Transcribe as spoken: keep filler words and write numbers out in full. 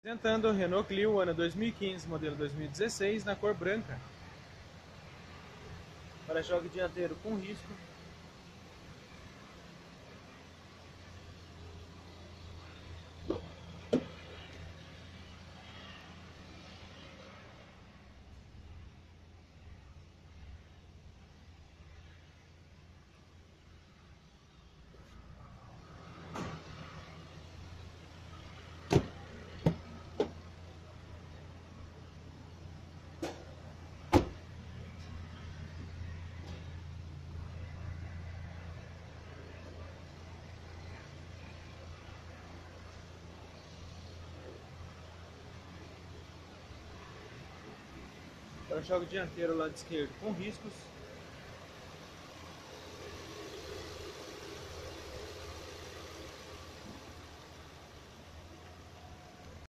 Apresentando o Renault Clio ano dois mil e quinze, modelo dois mil e dezesseis, na cor branca. Para-choque dianteiro com risco. Para-choque dianteiro lado esquerdo com riscos.